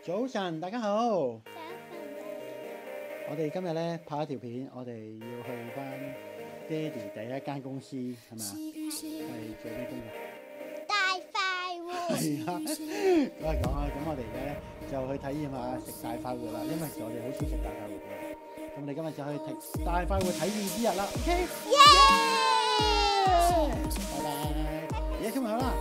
早晨，大家好。我哋今日咧拍一條片，我哋要去翻爹哋第一間公司，係咪啊？係做咩工作？ 大快活。 係啦，咁啊講啊，咁我哋而家咧就去體驗下食大快活啦，因為我哋好少食大快活嘅。咁我哋今日就去食大快活體驗之日啦 ，OK？ 耶！拜拜，而家出門口啦。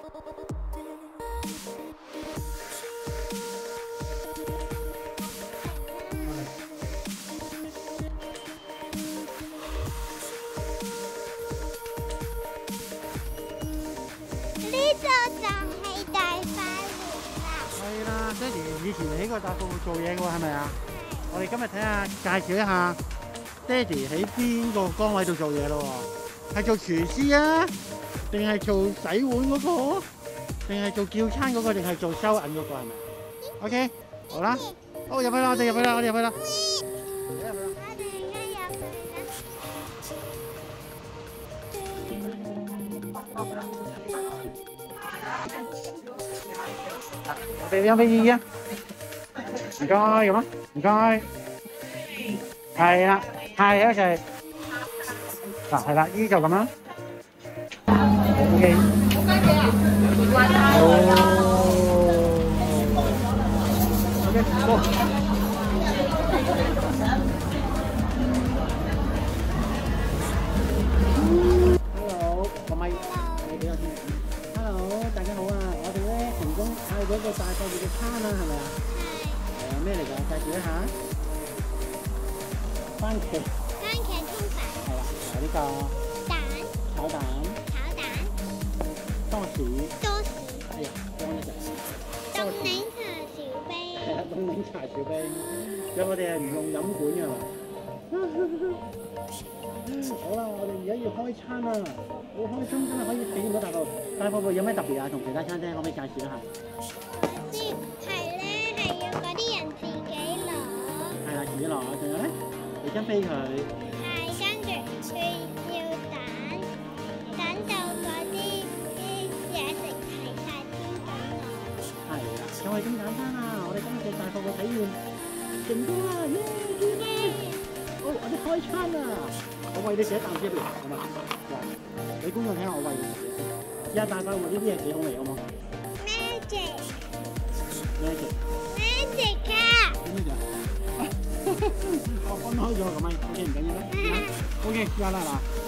係啦，爹哋以前喺個大快活做嘢嘅喎，係咪啊？我哋今日睇下介紹一下爹哋喺邊個崗位度做嘢咯喎，係做廚師啊，定係做洗碗嗰個，定係做叫餐嗰個，定係做收銀嗰個係咪 ？OK， 好啦，好入去啦，我哋入去啦，我哋入去啦。俾張飛機啊！唔該咁啊，唔該。係啦，係啊，就係嗱，係啦，呢就咁啦。OK。OK， go。Hello， 個咪，你俾我先。Hello， 大家好啊！我哋咧成功嗌咗個大快活嘅餐啦，係咪啊？係。咩嚟㗎？介紹一下。番茄通粉。 係啦，有呢個蛋。 炒蛋。多士。係啊，多呢隻。 凍檸茶小冰。 係啊，凍檸茶小冰。有我哋係唔用飲管㗎嘛？好啦，我哋而家要開餐啦，好開心，真係可以體驗到大快活。大快活有咩特別啊？同其他餐廳可唔可以介紹一下？ 係咧，係要嗰啲人自己攞。 係啦，自己攞，仲有咧，你跟飛佢。 係，跟住佢要等到嗰啲嘢食齊晒先等我。 係啦，就係咁簡單啦！我哋今日嘅大快活體驗成功啦！耶！見啦！好，我哋開餐啦！我餵你食一啖先，好嘛？你觀眾睇下我餵你食嘢先。而家大快活呢啲嘢幾好味，好冇 ？Magic 啊！咩啫？我分開咗個咪 ，OK 唔緊要啦。OK， 試下啦嗱。